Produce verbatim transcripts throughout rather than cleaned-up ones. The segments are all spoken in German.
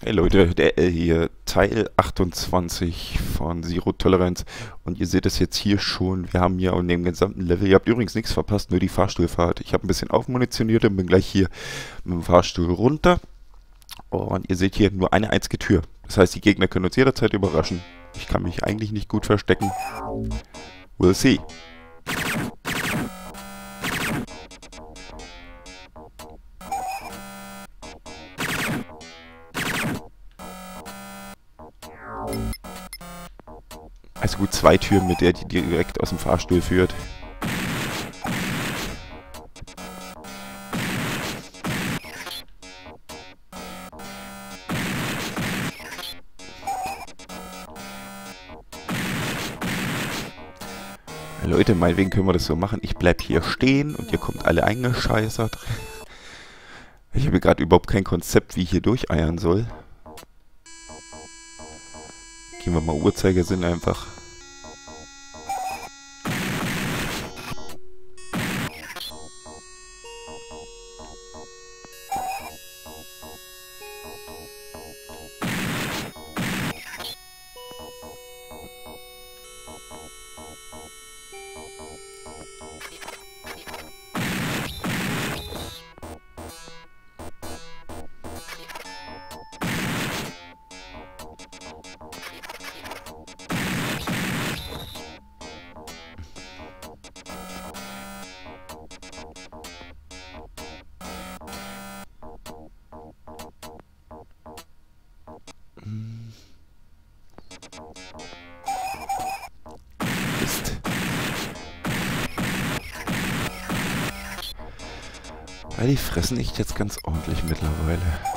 Hey Leute, der äh, hier Teil achtundzwanzig von Zero Tolerance und ihr seht es jetzt hier schon, wir haben hier an dem gesamten Level, ihr habt übrigens nichts verpasst, nur die Fahrstuhlfahrt. Ich habe ein bisschen aufmunitioniert und bin gleich hier mit dem Fahrstuhl runter und ihr seht hier nur eine einzige Tür. Das heißt, die Gegner können uns jederzeit überraschen. Ich kann mich eigentlich nicht gut verstecken. We'll see. Also gut, zwei Türen, mit der die direkt aus dem Fahrstuhl führt. Leute, meinetwegen können wir das so machen. Ich bleib hier stehen und ihr kommt alle eingescheißert. Ich habe gerade überhaupt kein Konzept, wie ich hier durcheiern soll. Gehen wir mal Uhrzeigersinn einfach. Mist. Weil die fressen echt jetzt ganz ordentlich mittlerweile.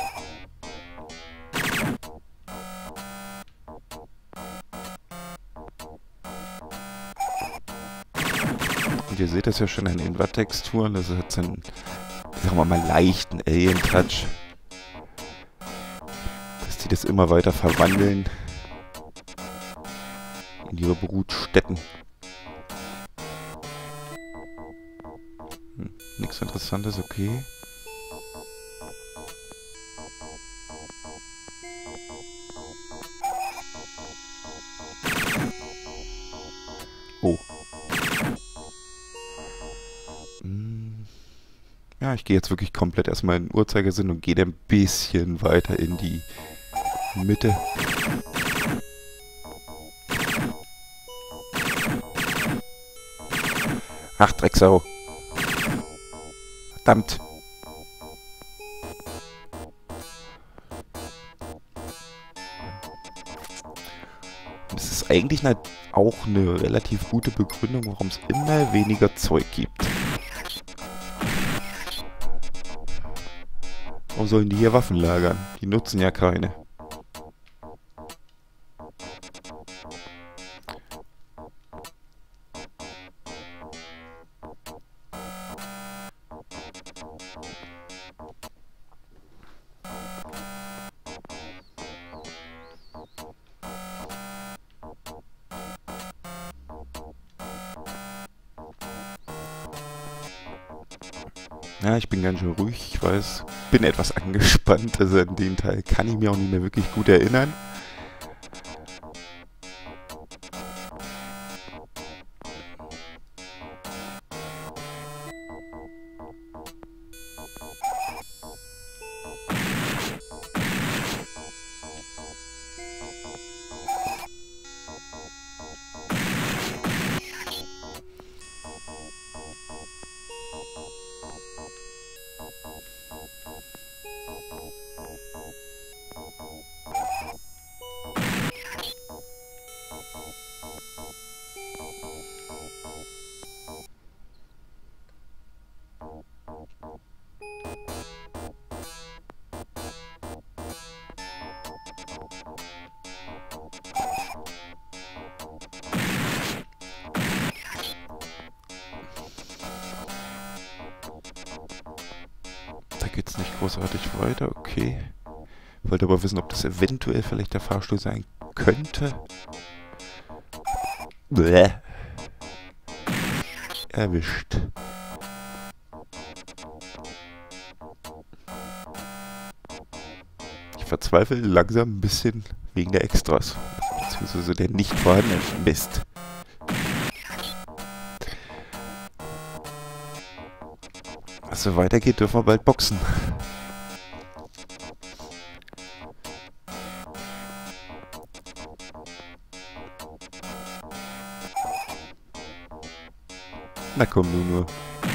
Und ihr seht das ja schon an den Watt-Texturen, das hat so einen, sagen wir mal, leichten Alien-Touch. Dass die das immer weiter verwandeln in ihre Brutstätten. Hm, nichts Interessantes, okay. Oh. Hm. Ja, ich gehe jetzt wirklich komplett erstmal in den Uhrzeigersinn und gehe dann ein bisschen weiter in die Mitte. Ach, Drecksau. Verdammt. Das ist eigentlich eine, auch eine relativ gute Begründung, warum es immer weniger Zeug gibt. Warum sollen die hier Waffen lagern? Die nutzen ja keine. Ja, ich bin ganz schön ruhig, ich weiß, bin etwas angespannt, also an den Teil kann ich mich auch nicht mehr wirklich gut erinnern. Da geht's nicht großartig weiter, okay. Wollte aber wissen, ob das eventuell vielleicht der Fahrstuhl sein könnte. Bäh. Erwischt. verzweifle langsam ein bisschen wegen der Extras. Beziehungsweise der nicht vorhandenen Mist. Was so weitergeht, dürfen wir bald boxen. Na komm nur nur.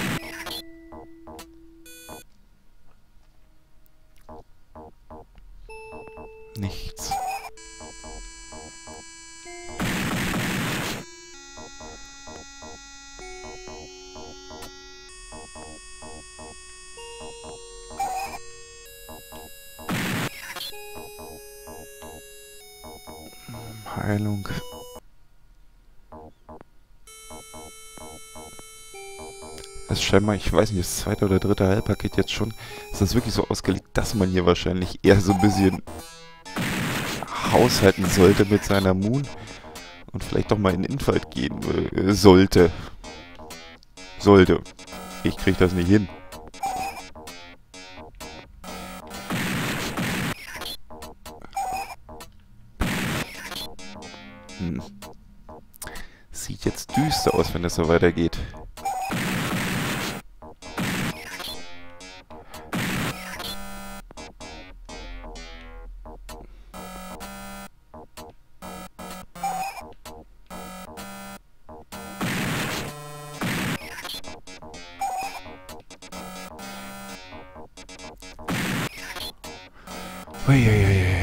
Nichts. Heilung. Also scheinbar, ich weiß nicht, das zweite oder dritte Heilpaket jetzt schon, ist das wirklich so ausgelegt, dass man hier wahrscheinlich eher so ein bisschen haushalten sollte mit seiner Moon und vielleicht doch mal in den Infight gehen äh, sollte. Sollte. Ich krieg das nicht hin. Hm. Sieht jetzt düster aus, wenn das so weitergeht. Uiuiui.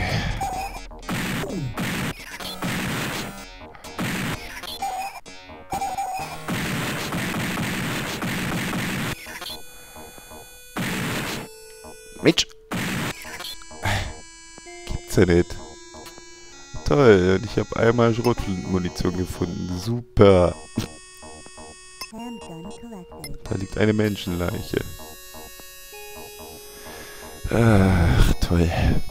Mensch! Gibt's ja nicht. Toll, und ich habe einmal Schrotflintenmunition gefunden. Super. Da liegt eine Menschenleiche. Ach, toll.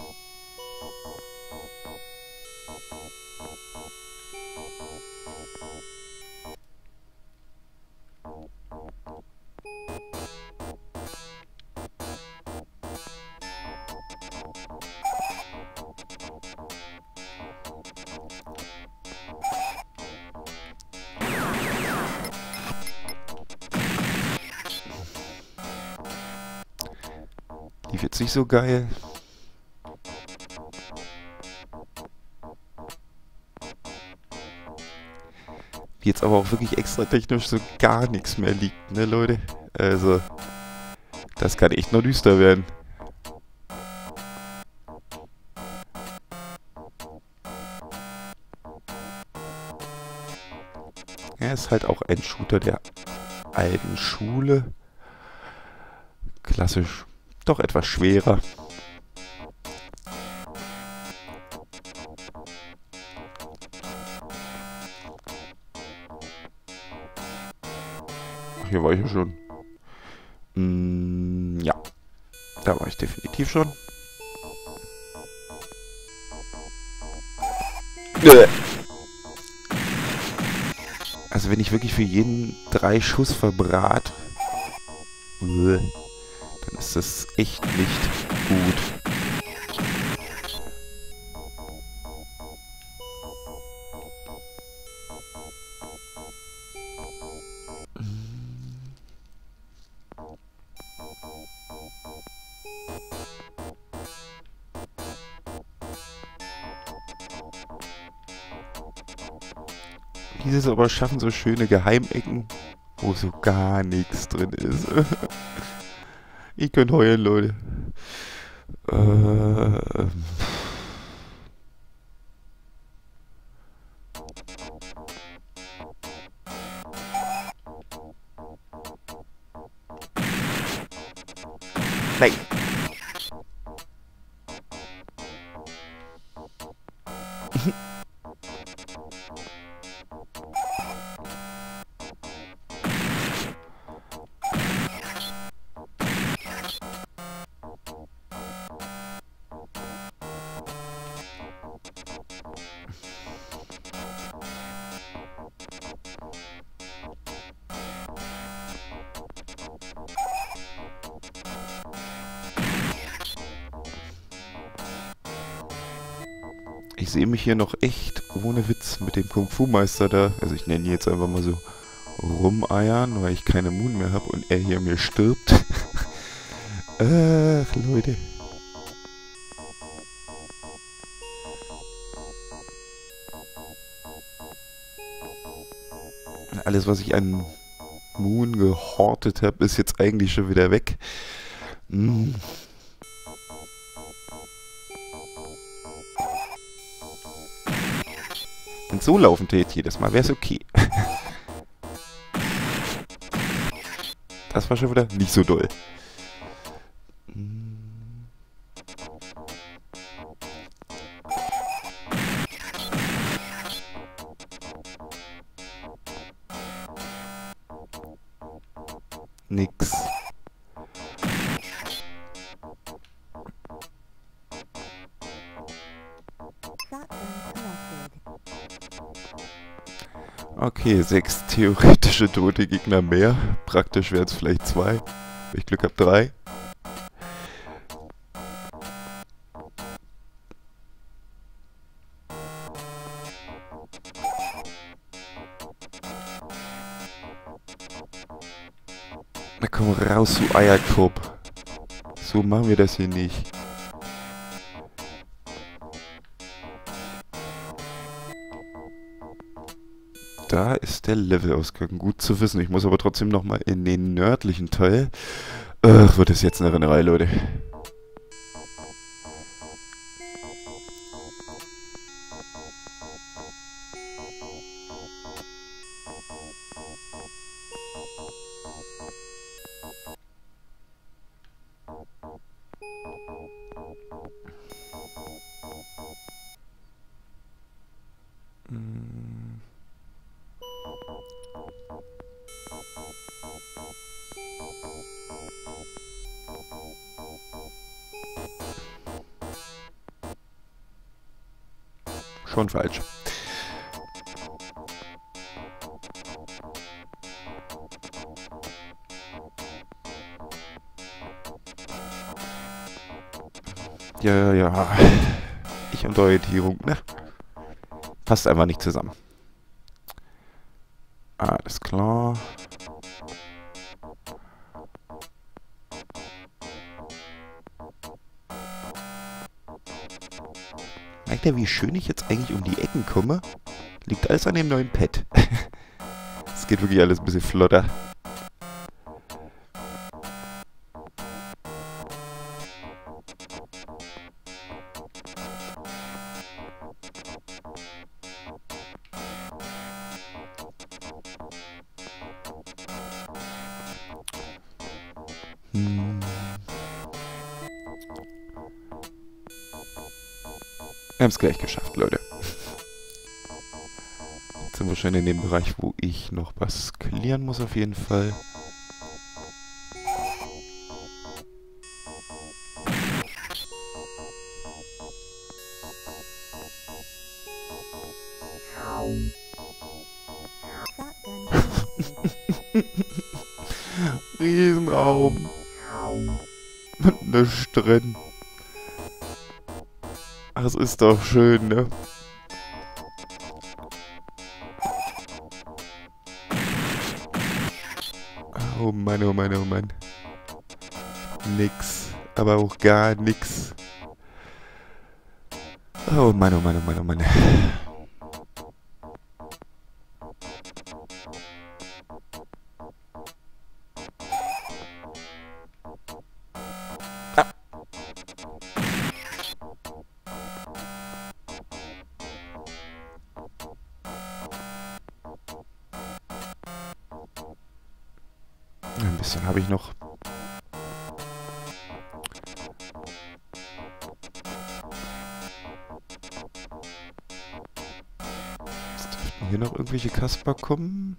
Lief jetzt nicht so geil. Wie jetzt aber auch wirklich extra technisch so gar nichts mehr liegt, ne Leute? Also, das kann echt noch düster werden. Er ist halt auch ein Shooter der alten Schule. Klassisch. Doch etwas schwerer. Ach, hier war ich ja schon. Mm, ja. Da war ich definitiv schon. Also wenn ich wirklich für jeden drei Schuss verbrat, dann ist das echt nicht gut. Dieses aber schaffen so schöne Geheimecken, wo so gar nichts drin ist. Ich könnte heulen, Leute. Äh, Nein. Ich sehe mich hier noch echt ohne Witz mit dem Kung-Fu-Meister da, also ich nenne ihn jetzt einfach mal so, rumeiern, weil ich keine Moon mehr habe und er hier mir stirbt. Ach, Leute. Alles, was ich an Moon gehortet habe, ist jetzt eigentlich schon wieder weg. Mm. Und so laufen täte jedes Mal, wäre es okay. Das war schon wieder nicht so doll. Nix. Okay, sechs theoretische tote Gegner mehr. Praktisch wären es vielleicht zwei. Wenn ich Glück habe, drei. Na komm raus, du Eierkorb. So machen wir das hier nicht. Da ist der Levelausgang. Gut zu wissen. Ich muss aber trotzdem nochmal in den nördlichen Teil. Ach, wird das jetzt eine Rennerei, Leute. Hm. Schon falsch. Ja, ja, ja. Ich und Orientierung, ne? Passt einfach nicht zusammen. Alles klar. Merkt ihr, wie schön ich jetzt eigentlich um die Ecken komme? Liegt alles an dem neuen Pad. Es geht wirklich alles ein bisschen flotter. Hm. Wir haben es gleich geschafft, Leute. Jetzt sind wir schon in dem Bereich, wo ich noch was klären muss auf jeden Fall. Riesenraum. Und nichts drin. Ach, es ist doch schön, ne? Oh Mann, oh Mann, oh Mann. Nix. Aber auch gar nix. Oh Mann, oh Mann, oh Mann, oh Mann. Ah. Ein bisschen habe ich noch. Jetzt dürften hier noch irgendwelche Kasper kommen.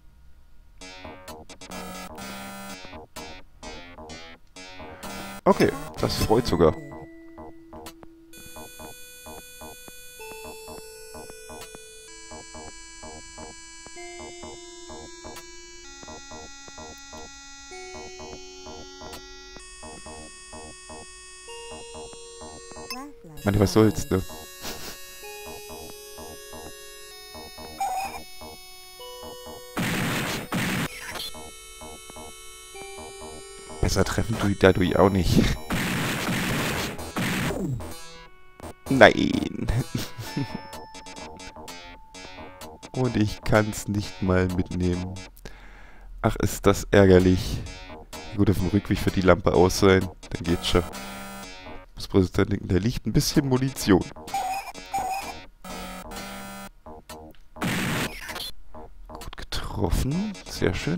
Okay, das freut sogar. Mann, was soll's, ne? besser treffen tue ich dadurch auch nicht. Nein. Und ich kann es nicht mal mitnehmen. Ach, ist das ärgerlich. Gut, auf dem Rückweg wird die Lampe aus sein. Dann geht's schon. Muss bloß dann denken, da liegt ein bisschen Munition. Gut getroffen. Sehr schön.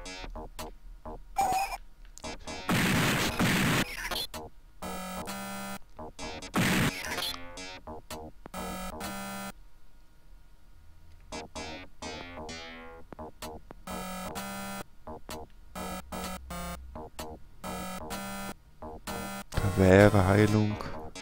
Wäre Heilung.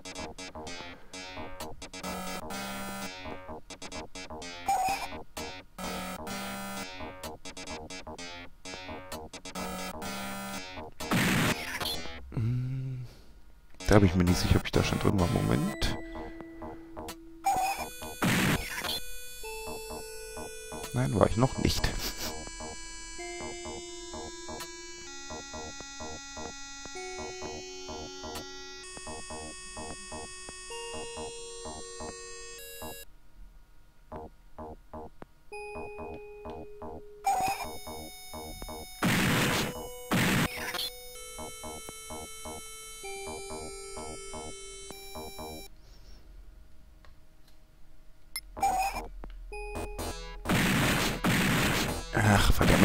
Hm. Da habe ich mir nicht sicher, ob ich da schon drin war. Moment. Nein, war ich noch nicht. Ach, verdammt.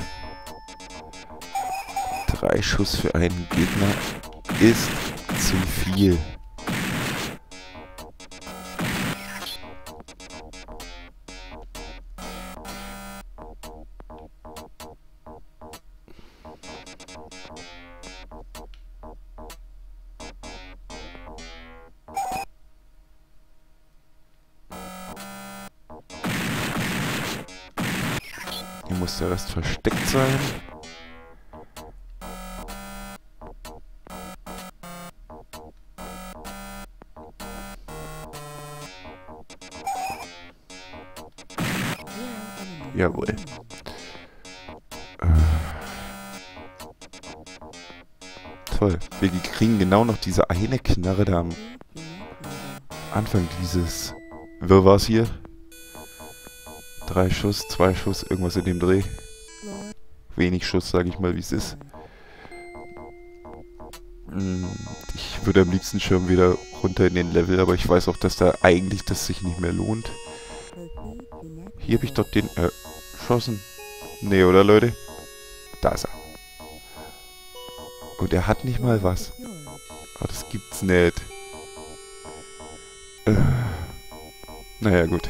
Drei Schuss für einen Gegner ist zu viel. Hier muss der Rest versteckt sein. Jawohl. Äh. Toll. Wir kriegen genau noch diese eine Knarre da am Anfang dieses Wirrwarrs hier. Drei Schuss, zwei Schuss, irgendwas in dem Dreh. Wenig Schuss, sage ich mal, wie es ist. Ich würde am liebsten schon wieder runter in den Level, aber ich weiß auch, dass da eigentlich das sich nicht mehr lohnt. Hier habe ich doch den erschossen. Nee, oder Leute? Da ist er. Und er hat nicht mal was. Oh, das gibt's nicht. Äh. Naja, gut.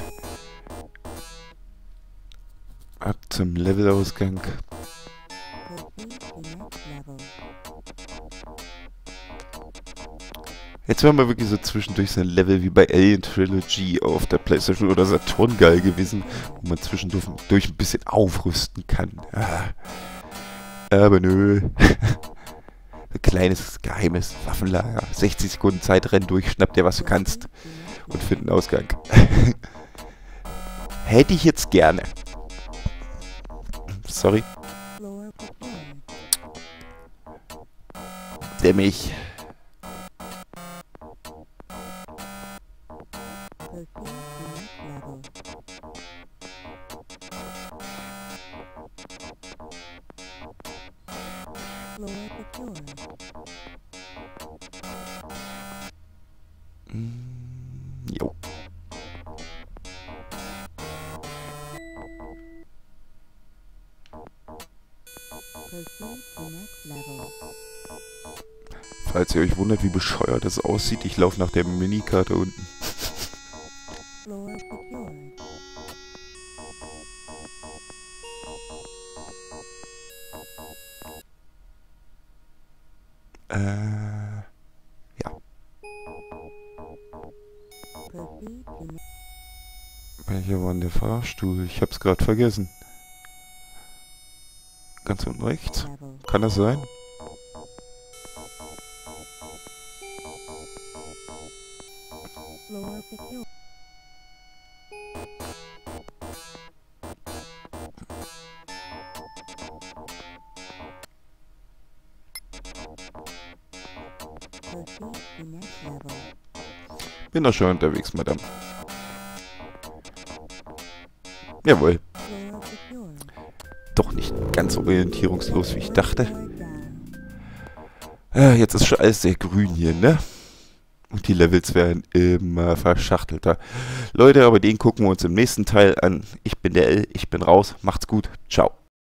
Ab zum Levelausgang. Jetzt wären wir wirklich so zwischendurch so ein Level wie bei Alien Trilogy auf der PlayStation oder Saturn geil gewesen, wo man zwischendurch durch ein bisschen aufrüsten kann. Ah. Aber nö. Ein kleines, geheimes Waffenlager. sechzig Sekunden Zeit, renn durch, schnapp dir, was du kannst. Und find einen Ausgang. Hätte ich jetzt gerne. Sorry. Dämmig. Mm, jo. Falls ihr euch wundert, wie bescheuert das aussieht, ich laufe nach der Minikarte unten. Äh, ja. Welcher war denn der Fahrstuhl? Ich hab's gerade vergessen. Ganz unten rechts. Kann das sein? Bin doch schon unterwegs, Madame. Jawohl. Doch nicht ganz so orientierungslos, wie ich dachte. Äh, jetzt ist schon alles sehr grün hier, ne? Und die Levels werden immer verschachtelter. Leute, aber den gucken wir uns im nächsten Teil an. Ich bin der L, ich bin raus. Macht's gut. Ciao.